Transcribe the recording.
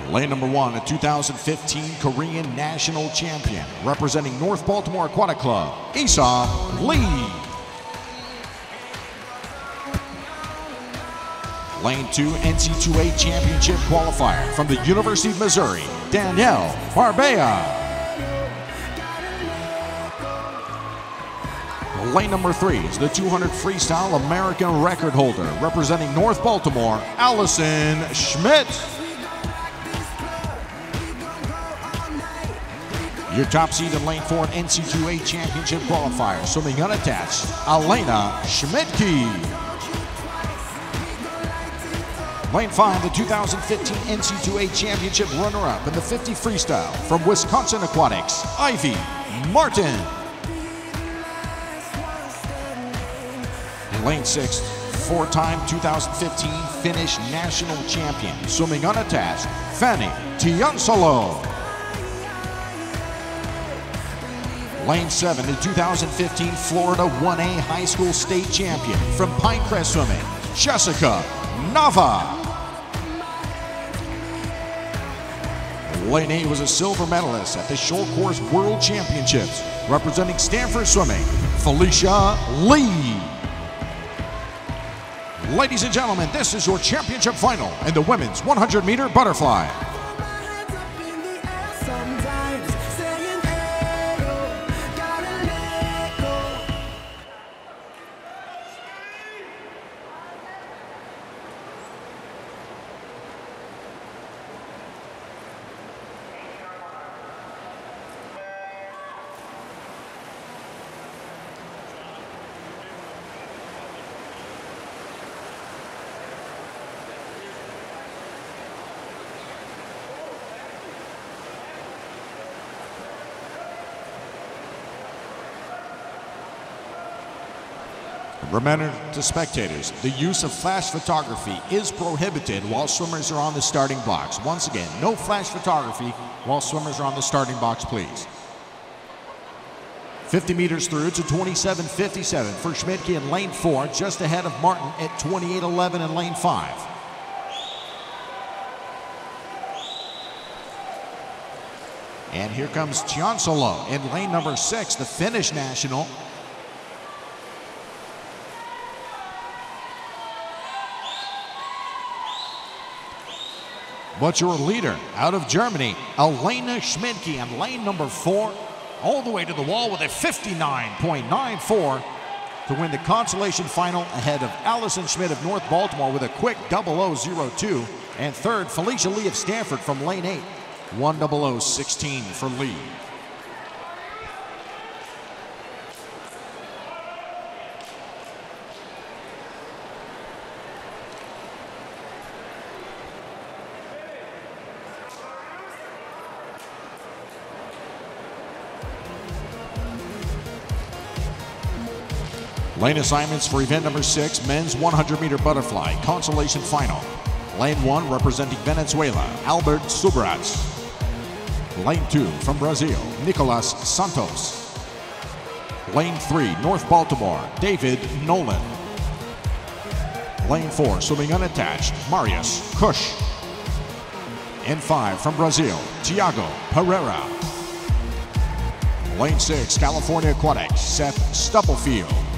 Lane number 1, a 2015 Korean national champion, representing North Baltimore Aquatic Club, Isa Lee. Lane 2, NC2A championship qualifier from the University of Missouri, Danielle Barbea. Lane number 3 is the 200 freestyle American record holder, representing North Baltimore, Allison Schmidt. Your top seed in Lane 4 NC2A championship qualifier, swimming unattached, Elena Schmidtke. Lane 5, the 2015 NC2A championship runner-up in the 50 freestyle from Wisconsin Aquatics, Ivy Martin. In Lane 6, four-time 2015 Finnish national champion, swimming unattached, Fanny Tiansalo. Lane 7, the 2015 Florida 1A high school state champion from Pinecrest Swimming, Jessica Nava. Lane 8 was a silver medalist at the Short Course World Championships, representing Stanford Swimming, Felicia Lee. Ladies and gentlemen, this is your championship final in the women's 100-meter butterfly. Remember to spectators, the use of flash photography is prohibited while swimmers are on the starting blocks. Once again, no flash photography while swimmers are on the starting blocks, please. 50 meters through to 27:57 for Schmidtke in Lane 4, just ahead of Martin at 28:11 in Lane 5. And here comes Tiansalo in lane number 6, the Finnish national. But your leader out of Germany, Elena Schmidtke, in lane number 4, all the way to the wall with a 59.94 to win the consolation final ahead of Allison Schmidt of North Baltimore with a quick 0002. And third, Felicia Lee of Stanford from lane 8, 10016 for Lee. Lane assignments for event number 6, men's 100-meter butterfly, consolation final. Lane 1, representing Venezuela, Albert Subrats. Lane 2, from Brazil, Nicolas Santos. Lane 3, North Baltimore, David Nolan. Lane 4, swimming unattached, Marius Kush. In 5, from Brazil, Tiago Pereira. Lane 6, California Aquatics, Seth Stubblefield.